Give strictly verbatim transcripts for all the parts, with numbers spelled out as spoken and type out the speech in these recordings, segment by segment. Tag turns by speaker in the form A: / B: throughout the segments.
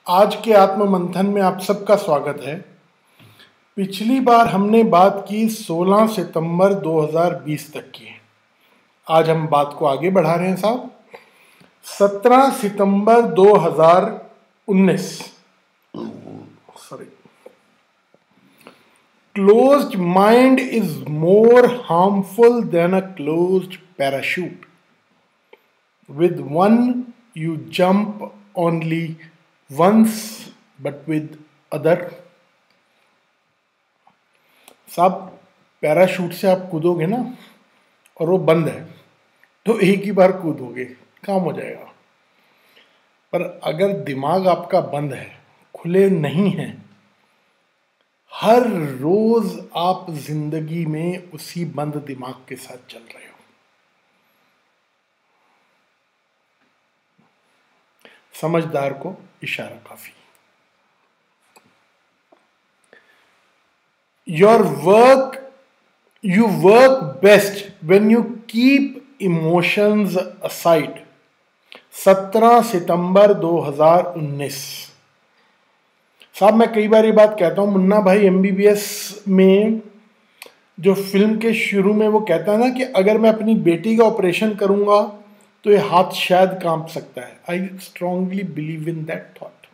A: आज के आत्म मंथन में आप सबका स्वागत है। पिछली बार हमने बात की सोलह सितंबर दो हज़ार बीस तक की। आज हम बात को आगे बढ़ा रहे हैं साहब। सत्रह सितंबर दो हज़ार उन्नीस। Sorry. Closed mind is more harmful than a closed parachute. With one you jump only once but with other। साहब पैराशूट से आप कूदोगे ना और वो बंद है तो एक ही बार कूदोगे, काम हो जाएगा। पर अगर दिमाग आपका बंद है, खुले नहीं हैं, हर रोज आप जिंदगी में उसी बंद दिमाग के साथ चल रहे हो। समझदार को इशारा काफी। Your work you work best when you keep emotions aside. सत्रह सितंबर दो हज़ार उन्नीस। साहब मैं कई बार ये बात कहता हूं, मुन्ना भाई एमबीबीएस में जो फिल्म के शुरू में वो कहता है ना कि अगर मैं अपनी बेटी का ऑपरेशन करूंगा तो ये हाथ शायद कांप सकता है। I strongly believe in that thought.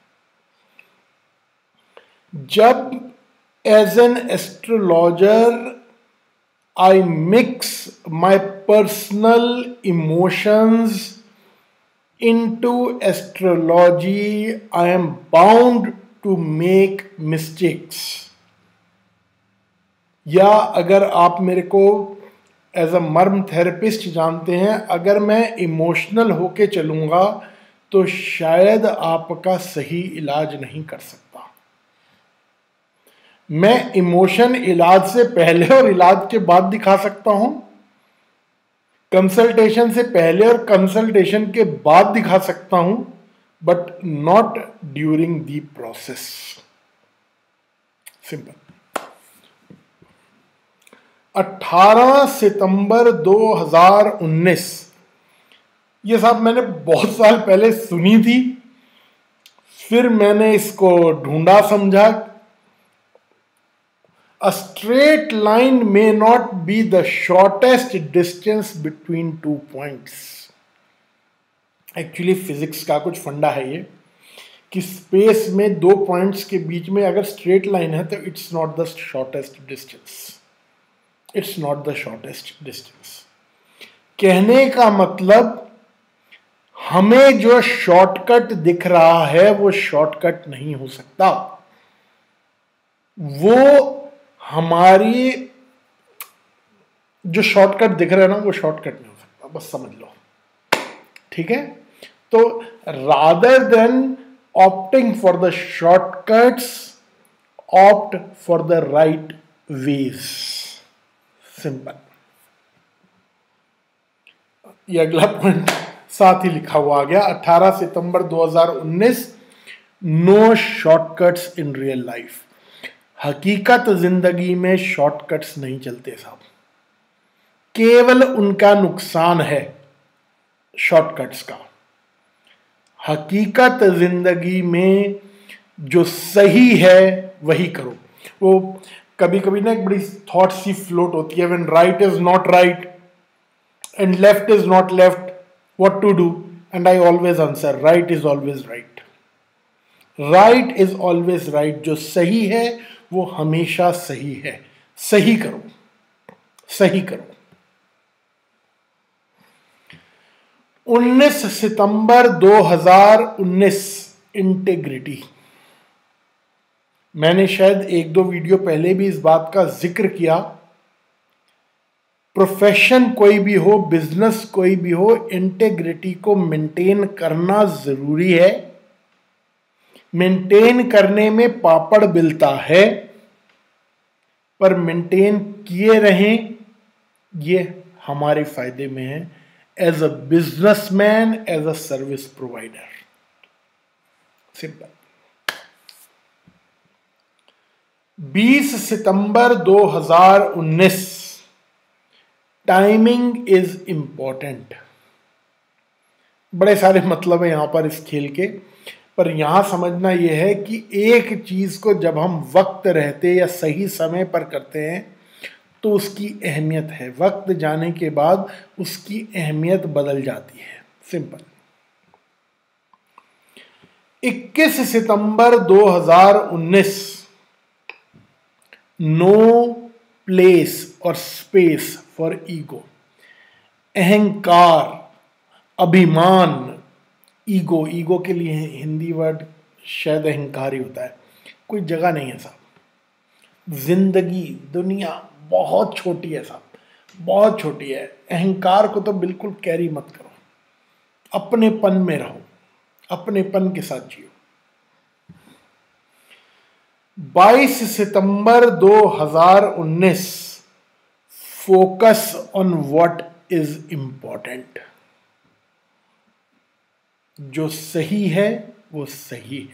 A: जब as an astrologer I mix my personal emotions into astrology, I am bound to make mistakes. या अगर आप मेरे को एज अ मर्म थेरेपिस्ट जानते हैं, अगर मैं इमोशनल होके चलूंगा तो शायद आपका सही इलाज नहीं कर सकता। मैं इमोशन इलाज से पहले और इलाज के बाद दिखा सकता हूं, कंसल्टेशन से पहले और कंसल्टेशन के बाद दिखा सकता हूं, but not during the process. Simple. अठारह सितंबर दो हज़ार उन्नीस। ये साहब मैंने बहुत साल पहले सुनी थी, फिर मैंने इसको ढूंढा समझा। A straight line may not be the shortest distance between two points. Actually physics का कुछ फंडा है ये कि स्पेस में दो पॉइंट्स के बीच में अगर स्ट्रेट लाइन है तो it's not the shortest distance. It's not the shortest distance. कहने का मतलब हमें जो शॉर्टकट दिख रहा है वो शॉर्टकट नहीं हो सकता। वो हमारी जो शॉर्टकट दिख रहा है ना वो शॉर्टकट नहीं हो सकता, बस समझ लो। ठीक है, तो rather than opting for the shortcuts, opt for the right ways. Simple. ये अगला पॉइंट साथ ही लिखा हुआ आ गया। अठारह सितंबर दो हज़ार उन्नीस। No shortcuts in real life. हकीकत जिंदगी में शॉर्टकट्स नहीं चलते साहब, केवल उनका नुकसान है शॉर्टकट्स का। हकीकत जिंदगी में जो सही है वही करो। वो कभी कभी ना एक बड़ी थॉट सी फ्लोट होती है, when right is not right and left is not left, what to do? And I always answer, right is always right. Right is always right. जो सही है वो हमेशा सही है। सही करो, सही करो। उन्नीस सितंबर दो हज़ार उन्नीस। इंटेग्रिटी। मैंने शायद एक दो वीडियो पहले भी इस बात का जिक्र किया। प्रोफेशन कोई भी हो, बिजनेस कोई भी हो, इंटेग्रिटी को मेंटेन करना जरूरी है। मेंटेन करने में पापड़ बिलता है, पर मेंटेन किए रहें, ये हमारे फायदे में है as a businessman, as a service provider. Simple. बीस सितंबर दो हज़ार उन्नीस। Timing is important. बड़े सारे मतलब है यहां पर इस खेल के। पर यहां समझना यह है कि एक चीज को जब हम वक्त रहते या सही समय पर करते हैं तो उसकी अहमियत है, वक्त जाने के बाद उसकी अहमियत बदल जाती है। सिंपल। इक्कीस सितंबर दो हज़ार उन्नीस, नो प्लेस और स्पेस फॉर ईगो। अहंकार, अभिमान, ईगो, ईगो के लिए हिंदी वर्ड शायद अहंकार ही होता है, कोई जगह नहीं है साहब। जिंदगी, दुनिया बहुत छोटी है साहब, बहुत छोटी है। अहंकार को तो बिल्कुल कैरी मत करो, अपनेपन में रहो, अपनेपन के साथ जियो। बाईस सितंबर दो हज़ार उन्नीस, focus on what is important. जो सही है वो सही है।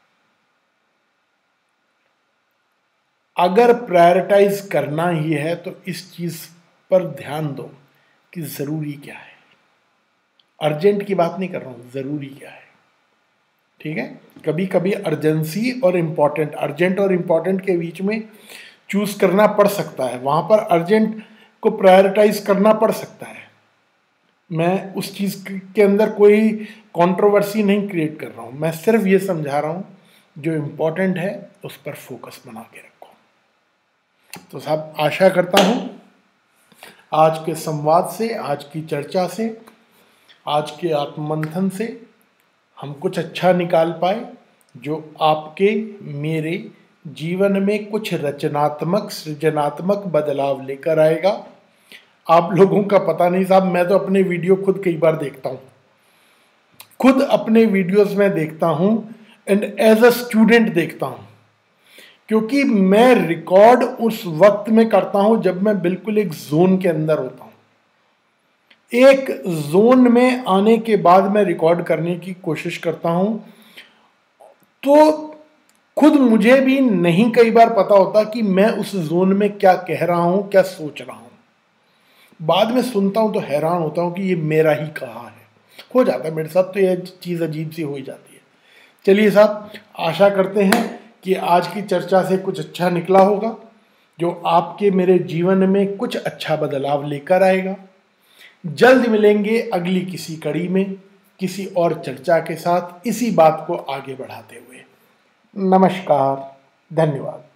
A: अगर प्रायोरिटाइज करना ही है तो इस चीज पर ध्यान दो कि जरूरी क्या है। अर्जेंट की बात नहीं कर रहा हूं, जरूरी क्या है। ठीक है, कभी कभी अर्जेंसी और इंपॉर्टेंट, अर्जेंट और इंपॉर्टेंट के बीच में चूज करना पड़ सकता है, वहां पर अर्जेंट को प्रायोरिटाइज करना पड़ सकता है। मैं उस चीज के अंदर कोई कंट्रोवर्सी नहीं क्रिएट कर रहा हूं, मैं सिर्फ ये समझा रहा हूं जो इंपॉर्टेंट है उस पर फोकस बना के रखो। तो साहब, आशा करता हूं आज के संवाद से, आज की चर्चा से, आज के आत्ममंथन से हम कुछ अच्छा निकाल पाए, जो आपके मेरे जीवन में कुछ रचनात्मक, सृजनात्मक बदलाव लेकर आएगा। आप लोगों का पता नहीं साहब, मैं तो अपने वीडियो खुद कई बार देखता हूं, खुद अपने वीडियोस में देखता हूं एंड एज अ स्टूडेंट देखता हूं, क्योंकि मैं रिकॉर्ड उस वक्त में करता हूं जब मैं बिल्कुल एक जोन के अंदर होता हूं। एक जोन में आने के बाद मैं रिकॉर्ड करने की कोशिश करता हूं, तो खुद मुझे भी नहीं कई बार पता होता कि मैं उस जोन में क्या कह रहा हूं, क्या सोच रहा हूं। बाद में सुनता हूं तो हैरान होता हूं कि ये मेरा ही कहा है। हो जाता है मेरे साथ, तो ये चीज़ अजीब सी हो ही जाती है। चलिए साहब, आशा करते हैं कि आज की चर्चा से कुछ अच्छा निकला होगा, जो आपके मेरे जीवन में कुछ अच्छा बदलाव लेकर आएगा। जल्द मिलेंगे अगली किसी कड़ी में किसी और चर्चा के साथ, इसी बात को आगे बढ़ाते हुए। नमस्कार, धन्यवाद।